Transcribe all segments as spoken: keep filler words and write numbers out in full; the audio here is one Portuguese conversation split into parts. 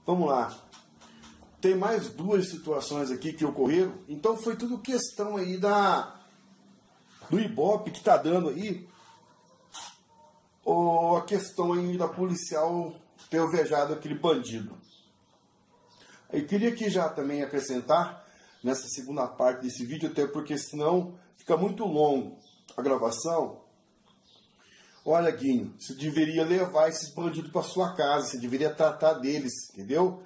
Vamos lá. Tem mais duas situações aqui que ocorreram. Então foi tudo questão aí da, do Ibope que está dando aí. Ou a questão aí da policial ter alvejado aquele bandido. Eu queria aqui já também acrescentar nessa segunda parte desse vídeo, até porque senão fica muito longo a gravação. Olha, Guinho, você deveria levar esses bandidos para sua casa, você deveria tratar deles, entendeu?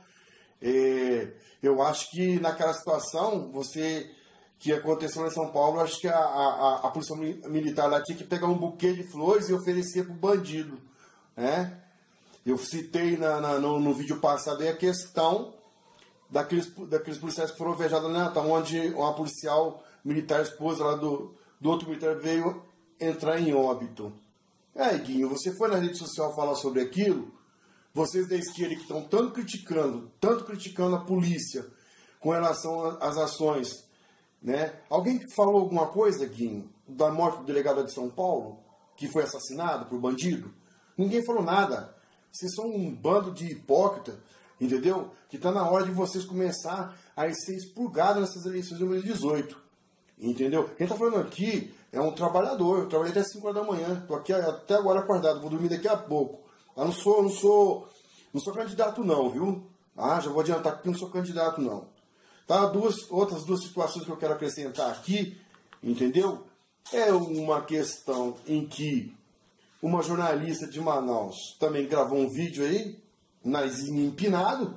É, eu acho que naquela situação, você que aconteceu em São Paulo, acho que a, a, a polícia militar lá tinha que pegar um buquê de flores e oferecer para o bandido, né? Eu citei na, na, no, no vídeo passado aí a questão daqueles, daqueles policiais que foram alvejados na Natal, onde uma policial militar, esposa lá do, do outro militar, veio entrar em óbito. É, Guinho, você foi na rede social falar sobre aquilo? Vocês da esquerda que estão tanto criticando, tanto criticando a polícia com relação às ações, né? Alguém falou alguma coisa, Guinho, da morte do delegado de São Paulo, que foi assassinado por bandido? Ninguém falou nada. Vocês são um bando de hipócrita, entendeu? Que está na hora de vocês começar a ser expurgados nessas eleições de dois mil e dezoito. Entendeu? Quem está falando aqui é um trabalhador. Eu trabalhei até cinco horas da manhã. Estou aqui até agora acordado. Vou dormir daqui a pouco. Eu não sou, não sou, não sou candidato não, viu? Ah, já vou adiantar que não sou candidato não. Tá? Duas, outras duas situações que eu quero acrescentar aqui, entendeu? É uma questão em que uma jornalista de Manaus também gravou um vídeo aí, narizinho empinado,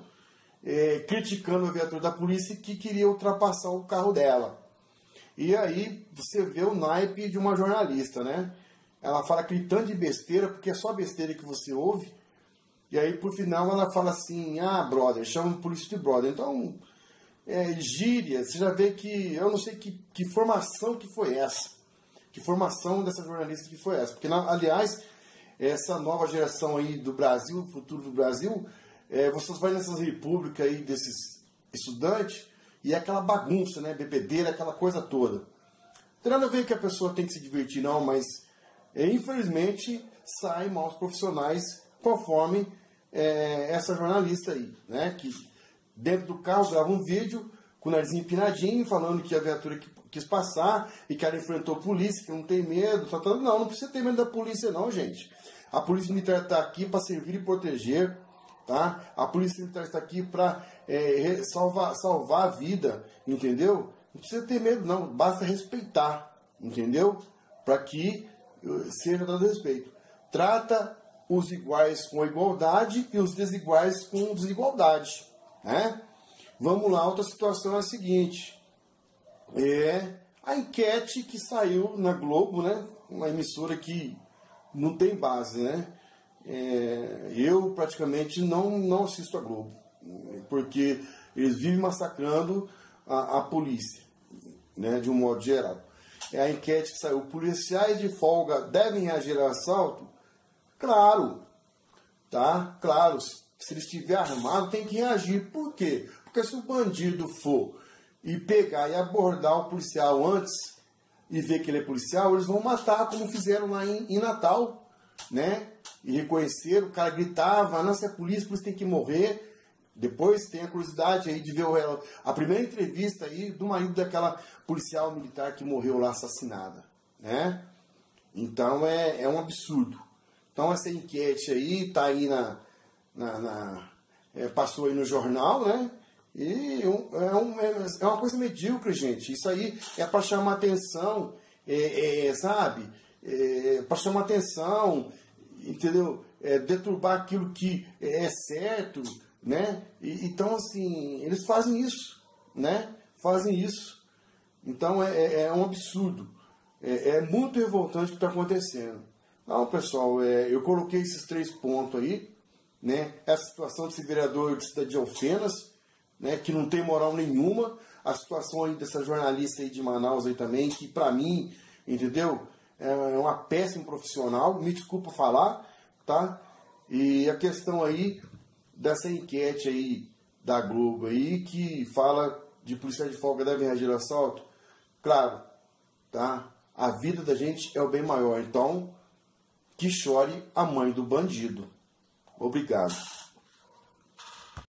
é, criticando a viatura da polícia que queria ultrapassar o carro dela. E aí você vê o naipe de uma jornalista, né? Ela fala aquele tanto de besteira, porque é só besteira que você ouve. E aí, por final, ela fala assim, ah, brother, chama a polícia de brother. Então, é, gíria, você já vê que, eu não sei que, que formação que foi essa. Que formação dessa jornalista que foi essa. Porque, na, aliás, essa nova geração aí do Brasil, o futuro do Brasil, é, vocês vão nessas repúblicas aí desses estudantes, e é aquela bagunça, né, bebedeira, aquela coisa toda. Não tem nada a ver que a pessoa tem que se divertir, não, mas é, infelizmente saem maus profissionais conforme é, essa jornalista aí, né, que dentro do carro grava um vídeo com o narizinho empinadinho, falando que a viatura quis passar e que ela enfrentou a polícia, que não tem medo, tá, tá, não, não precisa ter medo da polícia não, gente. A polícia militar está aqui para servir e proteger, tá? A polícia militar está aqui para é, salvar, salvar a vida, entendeu? Não precisa ter medo não, basta respeitar, entendeu? Para que seja dado respeito. Trata os iguais com igualdade e os desiguais com desigualdade, né? Vamos lá, outra situação é a seguinte, é a enquete que saiu na Globo, né? Uma emissora que não tem base, né? É, eu praticamente não, não assisto a Globo, porque eles vivem massacrando a, a polícia, né? De um modo geral. É a enquete que saiu, policiais de folga devem reagir a assalto? Claro, tá? Claro, se ele estiver armado tem que reagir. Por quê? Porque se o bandido for e pegar e abordar o policial antes e ver que ele é policial, eles vão matar, como fizeram lá em, em Natal, né? E reconheceram, o cara gritava, não, se é polícia, por isso tem que morrer. Depois tem a curiosidade aí de ver o, a primeira entrevista aí do marido daquela policial militar que morreu lá assassinada, né? Então é, é um absurdo. Então essa enquete aí tá aí na, na, na é, passou aí no jornal, né? E é, um, é uma coisa medíocre, gente. Isso aí é para chamar atenção, é, é, sabe? É, para chamar atenção, entendeu? É, deturbar aquilo que é certo, né? E, então, assim, eles fazem isso, né? Fazem isso. Então, é, é um absurdo. É, é muito revoltante o que está acontecendo. Então, pessoal, é, eu coloquei esses três pontos aí, né? Essa situação desse vereador de Cidade de Alfenas, né, que não tem moral nenhuma, a situação aí dessa jornalista aí de Manaus aí também, que pra mim, entendeu, é uma péssima profissional, me desculpa falar, tá? E a questão aí dessa enquete aí da Globo aí, que fala de policiais de folga devem reagir a assalto, claro, tá? A vida da gente é o bem maior, então que chore a mãe do bandido. Obrigado.